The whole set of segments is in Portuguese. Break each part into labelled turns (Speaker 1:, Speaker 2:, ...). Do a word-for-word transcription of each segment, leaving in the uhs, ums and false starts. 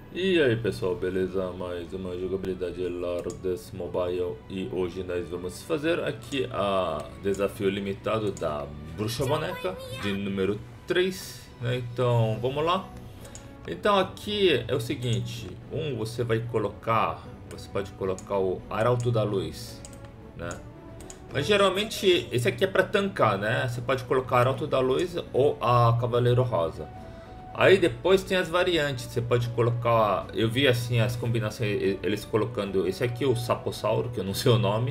Speaker 1: E aí pessoal, beleza? Mais uma jogabilidade Lords Mobile e hoje nós vamos fazer aqui a desafio limitado da Bruxa Boneca de número três, né? Então vamos lá. Então aqui é o seguinte, um você vai colocar, você pode colocar o Arauto da Luz, né? Mas geralmente esse aqui é para tancar, né? Você pode colocar Arauto da Luz ou a Cavaleiro Rosa. Aí depois tem as variantes, você pode colocar, eu vi assim as combinações, eles colocando esse aqui, o Sapossauro, que eu não sei o nome,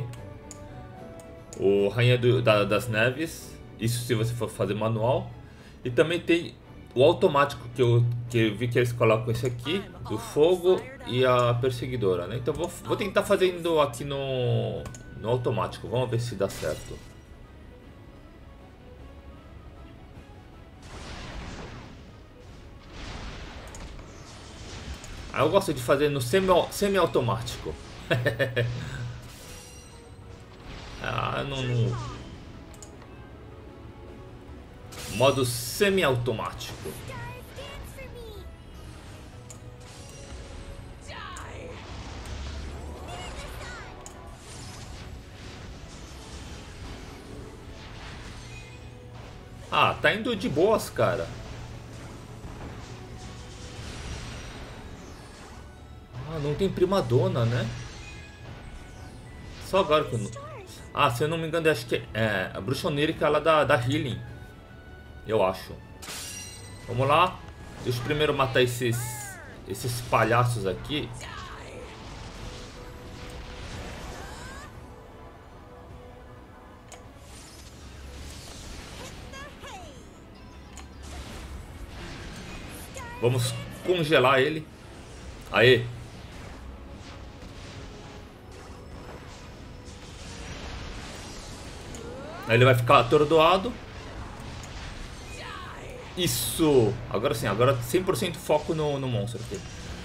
Speaker 1: o Rainha do, da, das Neves, isso se você for fazer manual, e também tem o automático que eu, que eu vi que eles colocam esse aqui, do fogo e a perseguidora, né? Então vou, vou tentar fazendo aqui no, no automático, vamos ver se dá certo. Ah, eu gosto de fazer no semi-automático. Ah, não, não. Modo semi-automático. Ah, tá indo de boas, cara. Ah, não tem primadona, né? Só agora que eu não... Ah, se eu não me engano, acho que é a bruxa onírica, ela dá, dá healing. Eu acho. Vamos lá. Deixa eu primeiro matar esses esses palhaços aqui. Vamos congelar ele. Aê. Aí ele vai ficar atordoado. Isso! Agora sim, agora cem por cento foco no, no monstro aqui.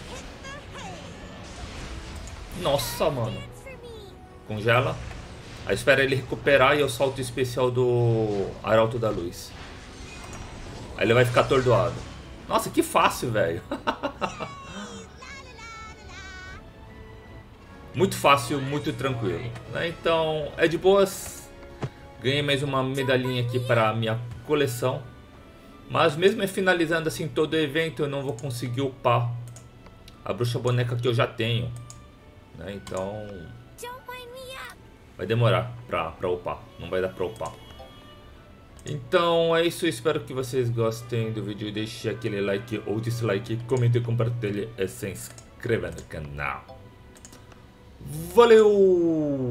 Speaker 1: Nossa, mano. Congela. Aí espera ele recuperar e eu solto o especial do Arauto da Luz. Aí ele vai ficar atordoado. Nossa, que fácil, velho. Muito fácil, muito tranquilo, né? Então, é de boas. Ganhei mais uma medalhinha aqui para a minha coleção. Mas mesmo finalizando assim todo o evento, eu não vou conseguir upar a bruxa boneca que eu já tenho, né? Então vai demorar pra, pra upar, não vai dar pra upar. Então é isso, eu espero que vocês gostem do vídeo. Deixe aquele like ou dislike, comente, compartilhe e se inscreva no canal. Valeu!